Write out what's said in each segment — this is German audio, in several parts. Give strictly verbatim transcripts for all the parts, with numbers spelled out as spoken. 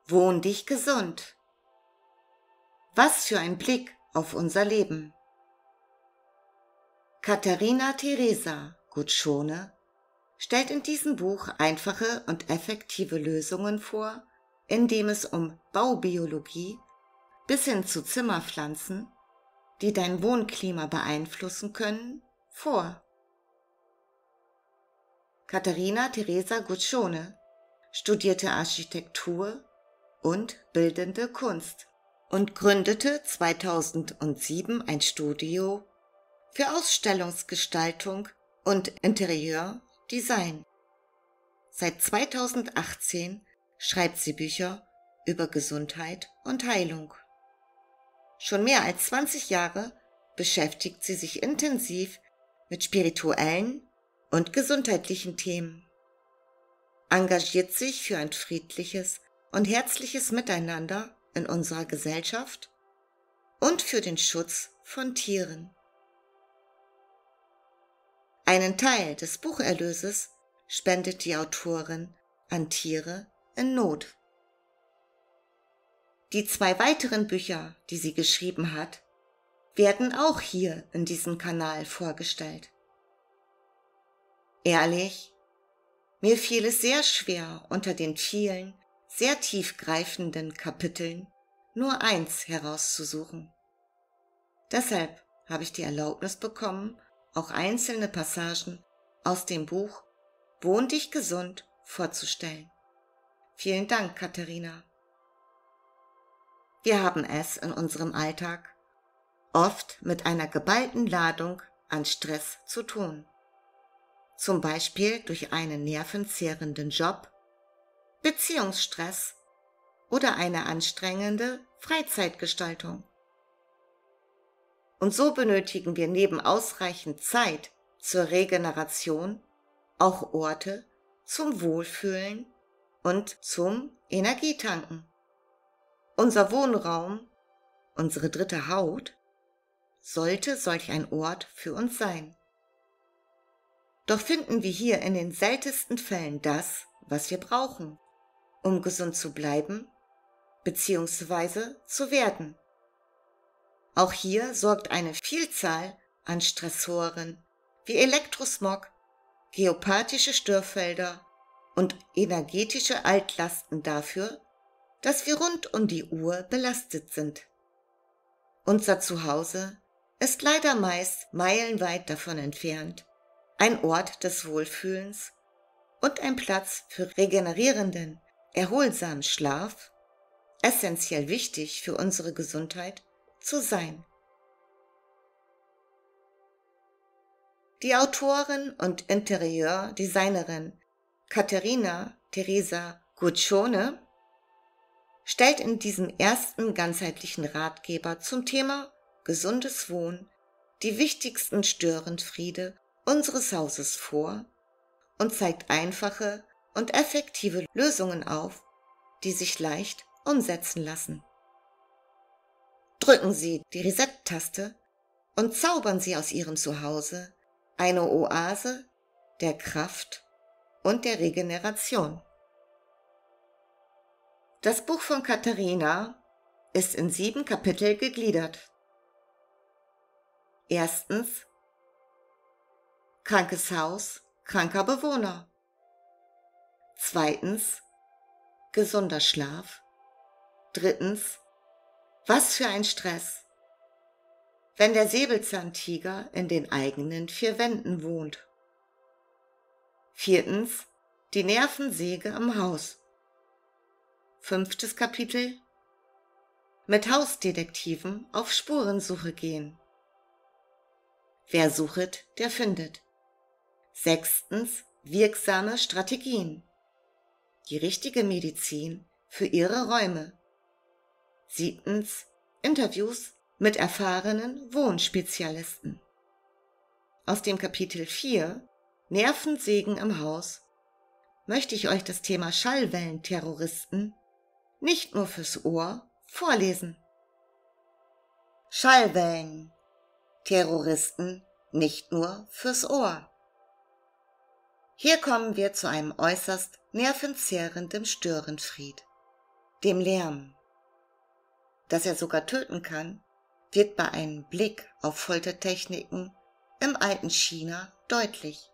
Wohn dich gesund. Was für ein Blick auf unser Leben. Katharina Teresa Guccione stellt in diesem Buch einfache und effektive Lösungen vor, indem es um Baubiologie bis hin zu Zimmerpflanzen, die dein Wohnklima beeinflussen können, vor. Katharina Teresa Guccione studierte Architektur und Bildende Kunst und gründete zweitausendsieben ein Studio für Ausstellungsgestaltung und Interieurdesign. Seit zweitausendachtzehn schreibt sie Bücher über Gesundheit und Heilung. Schon mehr als zwanzig Jahre beschäftigt sie sich intensiv mit spirituellen und gesundheitlichen Themen, engagiert sich für ein friedliches und herzliches Miteinander in unserer Gesellschaft und für den Schutz von Tieren. Einen Teil des Bucherlöses spendet die Autorin an Tiere in Not. Die zwei weiteren Bücher, die sie geschrieben hat, werden auch hier in diesem Kanal vorgestellt. Ehrlich, mir fiel es sehr schwer, unter den vielen, sehr tiefgreifenden Kapiteln nur eins herauszusuchen. Deshalb habe ich die Erlaubnis bekommen, auch einzelne Passagen aus dem Buch Wohn dich gesund vorzustellen. Vielen Dank, Katharina. Wir haben es in unserem Alltag oft mit einer geballten Ladung an Stress zu tun. Zum Beispiel durch einen nervenzehrenden Job, Beziehungsstress oder eine anstrengende Freizeitgestaltung. Und so benötigen wir neben ausreichend Zeit zur Regeneration auch Orte zum Wohlfühlen und zum Energietanken. Unser Wohnraum, unsere dritte Haut, sollte solch ein Ort für uns sein. Doch finden wir hier in den seltensten Fällen das, was wir brauchen, um gesund zu bleiben bzw. zu werden. Auch hier sorgt eine Vielzahl an Stressoren wie Elektrosmog, geopathische Störfelder und energetische Altlasten dafür, dass wir rund um die Uhr belastet sind. Unser Zuhause ist leider meist meilenweit davon entfernt, ein Ort des Wohlfühlens und ein Platz für regenerierenden, erholsamen Schlaf, essentiell wichtig für unsere Gesundheit zu sein. Die Autorin und Interieurdesignerin Katharina Teresa Guccione stellt in diesem ersten ganzheitlichen Ratgeber zum Thema gesundes Wohnen die wichtigsten Störenfriede unseres Hauses vor und zeigt einfache und effektive Lösungen auf, die sich leicht umsetzen lassen. Drücken Sie die Reset-Taste und zaubern Sie aus Ihrem Zuhause eine Oase der Kraft und der Regeneration. Das Buch von Katharina ist in sieben Kapitel gegliedert. Erstens: Krankes Haus, kranker Bewohner. Zweitens: Gesunder Schlaf. Drittens: Was für ein Stress, wenn der Säbelzahntiger in den eigenen vier Wänden wohnt. Viertens: Die Nervensäge im Haus. Fünftes Kapitel: Mit Hausdetektiven auf Spurensuche gehen. Wer suchet, der findet. Sechstens: Wirksame Strategien. Die richtige Medizin für Ihre Räume. Siebtens: Interviews mit erfahrenen Wohnspezialisten. Aus dem Kapitel vier Nervensägen im Haus möchte ich euch das Thema Schallwellenterroristen nicht nur fürs Ohr vorlesen. Schallwellenterroristen nicht nur fürs Ohr. Hier kommen wir zu einem äußerst nervenzehrenden Störenfried, dem Lärm. Dass er sogar töten kann, wird bei einem Blick auf Foltertechniken im alten China deutlich.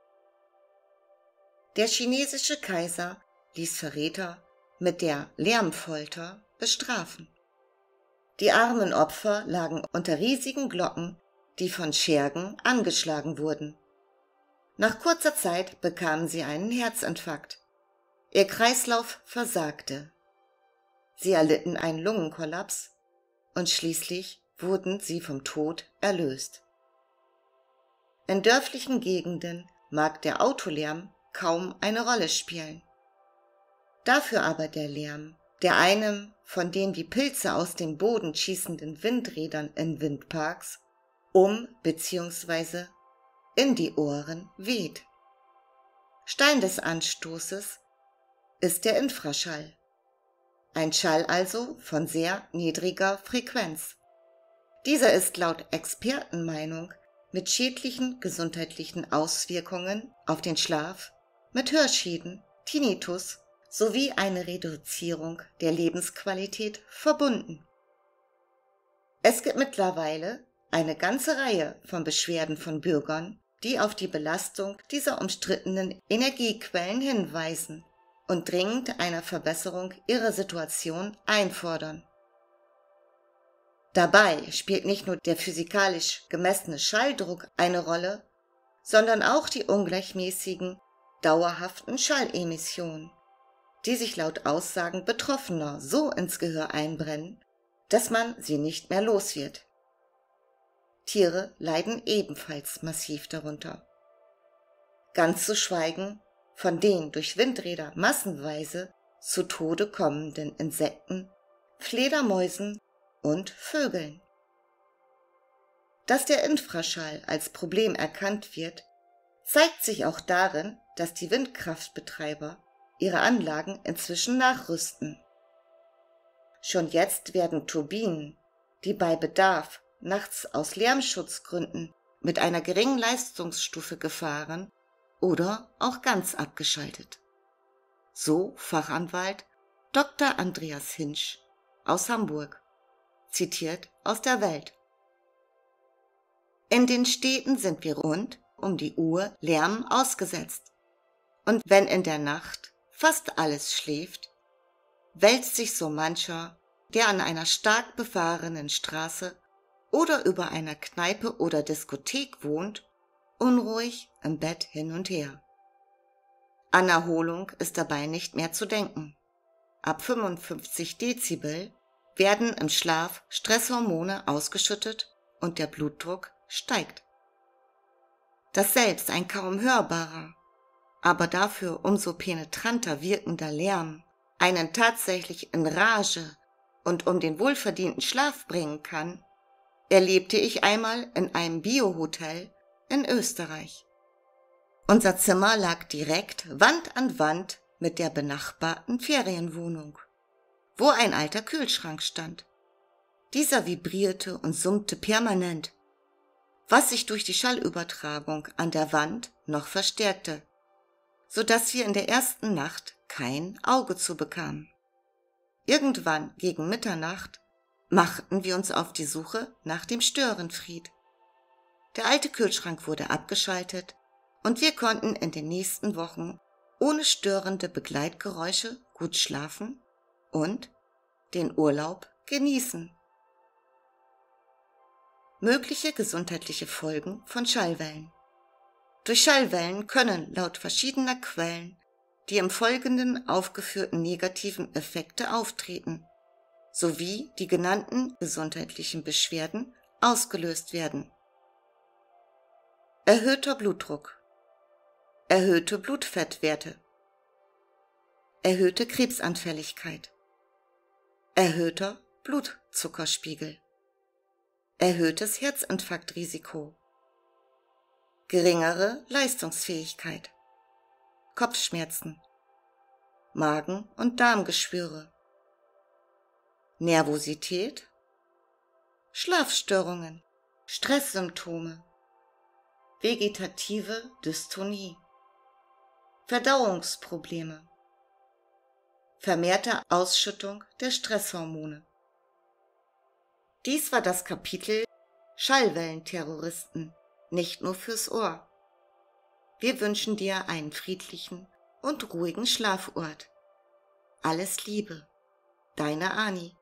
Der chinesische Kaiser ließ Verräter mit der Lärmfolter bestrafen. Die armen Opfer lagen unter riesigen Glocken, die von Schergen angeschlagen wurden. Nach kurzer Zeit bekamen sie einen Herzinfarkt. Ihr Kreislauf versagte. Sie erlitten einen Lungenkollaps und schließlich wurden sie vom Tod erlöst. In dörflichen Gegenden mag der Autolärm kaum eine Rolle spielen. Dafür aber der Lärm, der einem von den wie Pilze aus dem Boden schießenden Windrädern in Windparks um bzw. in die Ohren weht. Stein des Anstoßes ist der Infraschall. Ein Schall also von sehr niedriger Frequenz. Dieser ist laut Expertenmeinung mit schädlichen gesundheitlichen Auswirkungen auf den Schlaf, mit Hörschäden, Tinnitus sowie eine Reduzierung der Lebensqualität verbunden. Es gibt mittlerweile eine ganze Reihe von Beschwerden von Bürgern, die auf die Belastung dieser umstrittenen Energiequellen hinweisen und dringend einer Verbesserung ihrer Situation einfordern. Dabei spielt nicht nur der physikalisch gemessene Schalldruck eine Rolle, sondern auch die ungleichmäßigen, dauerhaften Schallemissionen, die sich laut Aussagen Betroffener so ins Gehör einbrennen, dass man sie nicht mehr los wird. Tiere leiden ebenfalls massiv darunter. Ganz zu schweigen von den durch Windräder massenweise zu Tode kommenden Insekten, Fledermäusen und Vögeln. Dass der Infraschall als Problem erkannt wird, zeigt sich auch darin, dass die Windkraftbetreiber ihre Anlagen inzwischen nachrüsten. Schon jetzt werden Turbinen, die bei Bedarf nachts aus Lärmschutzgründen mit einer geringen Leistungsstufe gefahren oder auch ganz abgeschaltet. So Fachanwalt Doktor Andreas Hinsch aus Hamburg, zitiert aus der Welt. In den Städten sind wir rund um die Uhr Lärm ausgesetzt. Und wenn in der Nacht fast alles schläft, wälzt sich so mancher, der an einer stark befahrenen Straße oder über einer Kneipe oder Diskothek wohnt, unruhig im Bett hin und her. An Erholung ist dabei nicht mehr zu denken. Ab fünfundfünfzig Dezibel werden im Schlaf Stresshormone ausgeschüttet und der Blutdruck steigt. Dass selbst ein kaum hörbarer, aber dafür umso penetranter wirkender Lärm einen tatsächlich in Rage und um den wohlverdienten Schlaf bringen kann, erlebte ich einmal in einem Biohotel in Österreich. Unser Zimmer lag direkt Wand an Wand mit der benachbarten Ferienwohnung, wo ein alter Kühlschrank stand. Dieser vibrierte und summte permanent, was sich durch die Schallübertragung an der Wand noch verstärkte, so dass wir in der ersten Nacht kein Auge zu bekamen. Irgendwann gegen Mitternacht machten wir uns auf die Suche nach dem Störenfried. Der alte Kühlschrank wurde abgeschaltet und wir konnten in den nächsten Wochen ohne störende Begleitgeräusche gut schlafen und den Urlaub genießen. Mögliche gesundheitliche Folgen von Schallwellen. Durch Schallwellen können laut verschiedener Quellen die im Folgenden aufgeführten negativen Effekte auftreten, sowie die genannten gesundheitlichen Beschwerden ausgelöst werden. Erhöhter Blutdruck, erhöhte Blutfettwerte, erhöhte Krebsanfälligkeit, erhöhter Blutzuckerspiegel, erhöhtes Herzinfarktrisiko, geringere Leistungsfähigkeit, Kopfschmerzen, Magen- und Darmgeschwüre, Nervosität, Schlafstörungen, Stresssymptome, vegetative Dystonie, Verdauungsprobleme, vermehrte Ausschüttung der Stresshormone. Dies war das Kapitel Schallwellenterroristen, nicht nur fürs Ohr. Wir wünschen dir einen friedlichen und ruhigen Schlafort. Alles Liebe, deine Ani.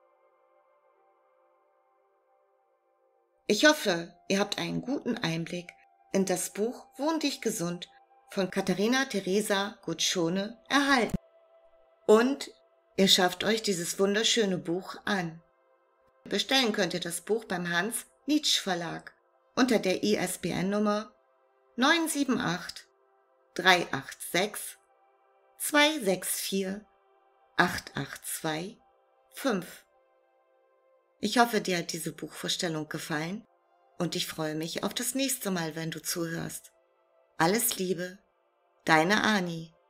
Ich hoffe, ihr habt einen guten Einblick in das Buch Wohn dich gesund von Katharina Teresa Guccione erhalten. Und ihr schafft euch dieses wunderschöne Buch an. Bestellen könnt ihr das Buch beim Hans-Nitsch-Verlag unter der I S B N-Nummer neun sieben acht drei acht sechs zwei sechs vier acht acht zwei fünf. Ich hoffe, dir hat diese Buchvorstellung gefallen und ich freue mich auf das nächste Mal, wenn du zuhörst. Alles Liebe, deine Ani.